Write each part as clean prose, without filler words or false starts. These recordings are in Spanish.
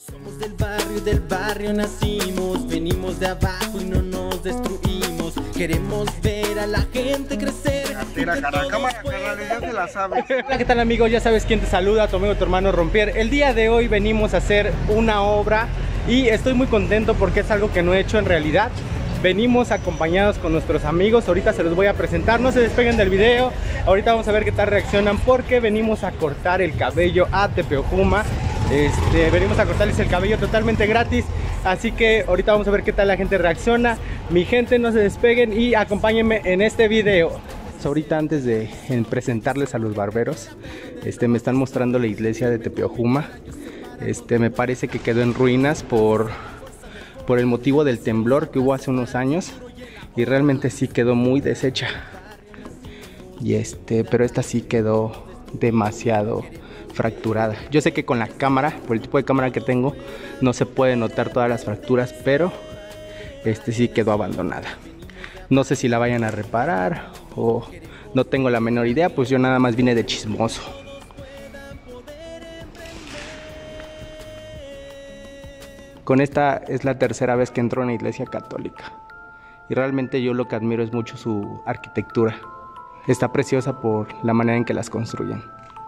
Somos del barrio nacimos, venimos de abajo y no nos destruimos. Queremos ver a la gente crecer. Cámara, ya se la sabes. Hola, ¿qué tal amigos? Ya sabes quién te saluda, tu amigo, tu hermano Rompier. El día de hoy venimos a hacer una obra y estoy muy contento porque es algo que no he hecho en realidad. Venimos acompañados con nuestros amigos, ahorita se los voy a presentar, no se despeguen del video. Ahorita vamos a ver qué tal reaccionan porque venimos a cortar el cabello a Tepeojuma. Venimos a cortarles el cabello totalmente gratis, así que ahorita vamos a ver qué tal la gente reacciona. Mi gente, no se despeguen y acompáñenme en este video. Ahorita antes de presentarles a los barberos, me están mostrando la iglesia de Tepeojuma. Me parece que quedó en ruinas por el motivo del temblor que hubo hace unos años, y realmente sí quedó muy deshecha. Y pero esta sí quedó demasiado fracturada. Yo sé que con la cámara, por el tipo de cámara que tengo, no se puede notar todas las fracturas, pero sí quedó abandonada. No sé si la vayan a reparar o no tengo la menor idea, pues yo nada más vine de chismoso. Con esta es la tercera vez que entro en una iglesia católica y realmente yo lo que admiro es mucho su arquitectura. Está preciosa por la manera en que las construyen.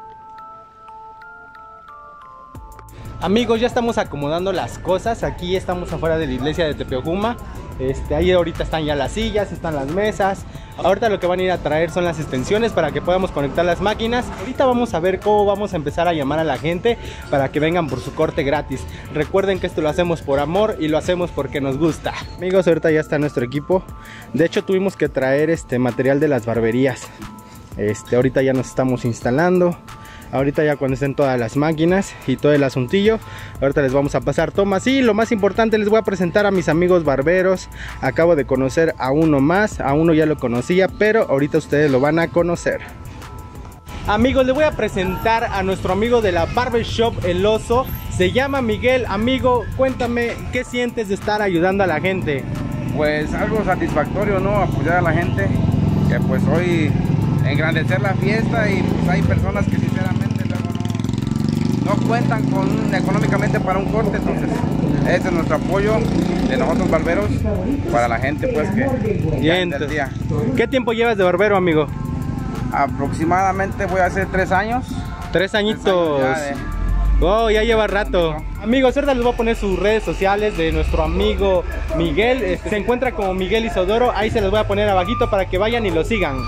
Amigos, ya estamos acomodando las cosas. Aquí estamos afuera de la iglesia de Tepeojuma. Ahí ahorita están ya las sillas, están las mesas. Ahorita lo que van a ir a traer son las extensiones para que podamos conectar las máquinas. Ahorita vamos a ver cómo vamos a empezar a llamar a la gente para que vengan por su corte gratis. Recuerden que esto lo hacemos por amor y lo hacemos porque nos gusta. Amigos, ahorita ya está nuestro equipo. De hecho tuvimos que traer material de las barberías. Ahorita ya nos estamos instalando. Ahorita ya cuando estén todas las máquinas y todo el asuntillo, ahorita les vamos a pasar tomas. Y lo más importante, les voy a presentar a mis amigos barberos. Acabo de conocer a uno más, a uno ya lo conocía, pero ahorita ustedes lo van a conocer. Amigos, les voy a presentar a nuestro amigo de la Barbershop El Oso. Se llama Miguel. Amigo, cuéntame, ¿qué sientes de estar ayudando a la gente? Pues algo satisfactorio, ¿no? Apoyar a la gente, que pues hoy engrandecer la fiesta, y pues hay personas que sinceramente luego no cuentan económicamente para un corte. Entonces ese es nuestro apoyo de nosotros barberos para la gente, pues, que bien del día. ¿Qué tiempo llevas de barbero, amigo? Aproximadamente voy a hacer 3 años. 3 añitos. Oh, ya lleva rato. Amigos, ahorita les voy a poner sus redes sociales de nuestro amigo Miguel. Se encuentra como Miguel Isodoro. Ahí se los voy a poner abajito para que vayan y lo sigan.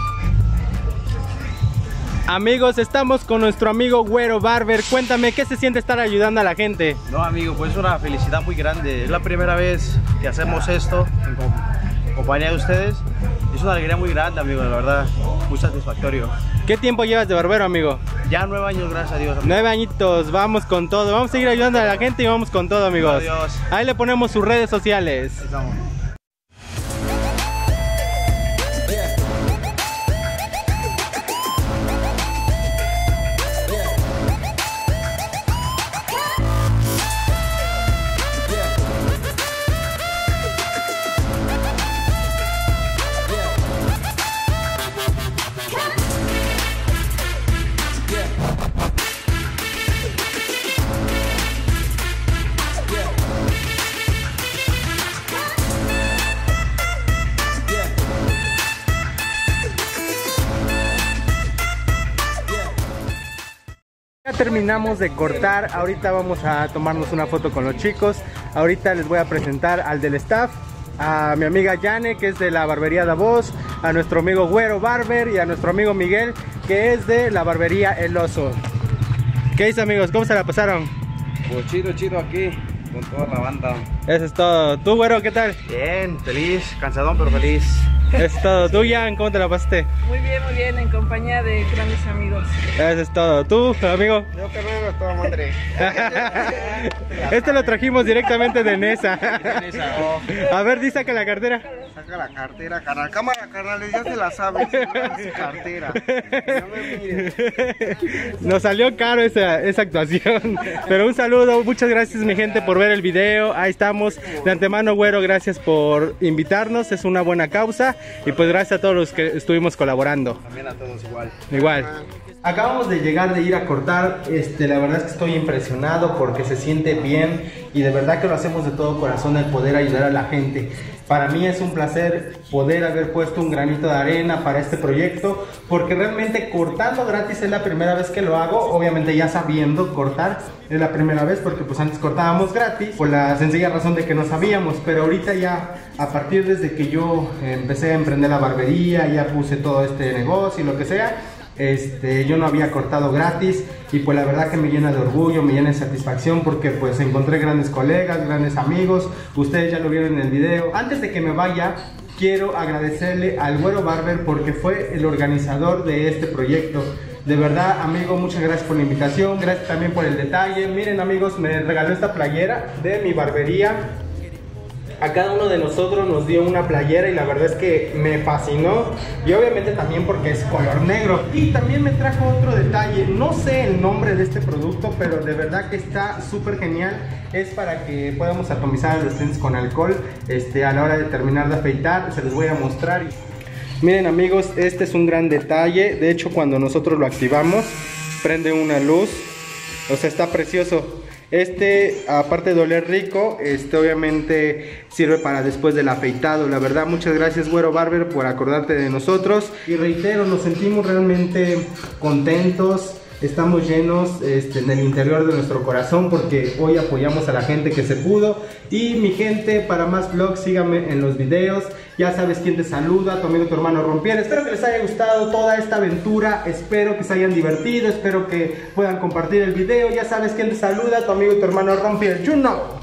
Amigos, estamos con nuestro amigo Güero Barber. Cuéntame, ¿qué se siente estar ayudando a la gente? No, amigo, pues es una felicidad muy grande. Es la primera vez que hacemos esto en compañía de ustedes. Es una alegría muy grande, amigo, la verdad. Muy satisfactorio. ¿Qué tiempo llevas de barbero, amigo? Ya 9 años, gracias a Dios, amigo. 9 añitos, vamos con todo. Vamos a seguir ayudando a la gente y vamos con todo, amigos. Adiós. Ahí le ponemos sus redes sociales. Ahí estamos. Ya terminamos de cortar, ahorita vamos a tomarnos una foto con los chicos. Ahorita les voy a presentar al del staff, a mi amiga Yane, que es de la barbería Davos, a nuestro amigo Güero Barber y a nuestro amigo Miguel, que es de la barbería El Oso. ¿Qué dice, amigos? ¿Cómo se la pasaron? Pues chido aquí, con toda la banda. Eso es todo. ¿Tú, Güero, qué tal? Bien, feliz, cansadón pero feliz. Eso es todo. ¿Tú, Jan, cómo te la pasaste? Muy bien, en compañía de grandes amigos. Eso es todo. ¿Tú, amigo? Yo que no todo madre. Este lo trajimos directamente de Nesa. A ver, di, saca la cartera. Saca la cartera, carnal. Cámara, carnales, ya se la sabe. Su cartera. No me mires. Nos salió caro esa actuación. Pero un saludo, muchas gracias mi gente por ver el video. Ahí estamos. De antemano, Güero, gracias por invitarnos. Es una buena causa. Y pues gracias a todos los que estuvimos colaborando. También a todos igual. Igual. Acabamos de llegar de ir a cortar, la verdad es que estoy impresionado porque se siente bien y de verdad que lo hacemos de todo corazón el poder ayudar a la gente. Para mí es un placer poder haber puesto un granito de arena para este proyecto, porque realmente cortando gratis es la primera vez que lo hago, obviamente ya sabiendo cortar es la primera vez, porque pues antes cortábamos gratis por la sencilla razón de que no sabíamos, pero ahorita ya a partir desde que yo empecé a emprender la barbería, ya puse todo este negocio y lo que sea, yo no había cortado gratis y pues la verdad que me llena de orgullo, me llena de satisfacción porque pues encontré grandes colegas, grandes amigos, ustedes ya lo vieron en el video. Antes de que me vaya, quiero agradecerle al Güero Barber porque fue el organizador de este proyecto. De verdad, amigo, muchas gracias por la invitación, gracias también por el detalle. Miren, amigos, me regaló esta playera de mi barbería. A cada uno de nosotros nos dio una playera y la verdad es que me fascinó, y obviamente también porque es color negro. Y también me trajo otro detalle, no sé el nombre de este producto, pero de verdad que está súper genial. Es para que podamos atomizar los lentes con alcohol a la hora de terminar de afeitar. Se los voy a mostrar. Miren, amigos, este es un gran detalle. De hecho, cuando nosotros lo activamos prende una luz, o sea, está precioso. Aparte de oler rico, obviamente sirve para después del afeitado. La verdad, muchas gracias, Güero Barber, por acordarte de nosotros. Y reitero, nos sentimos realmente contentos. Estamos llenos en el interior de nuestro corazón porque hoy apoyamos a la gente que se pudo. Y mi gente, para más vlogs, síganme en los videos. Ya sabes quién te saluda, tu amigo, tu hermano Rompier. Espero que les haya gustado toda esta aventura. Espero que se hayan divertido. Espero que puedan compartir el video. Ya sabes quién te saluda, tu amigo y tu hermano Rompier. You know.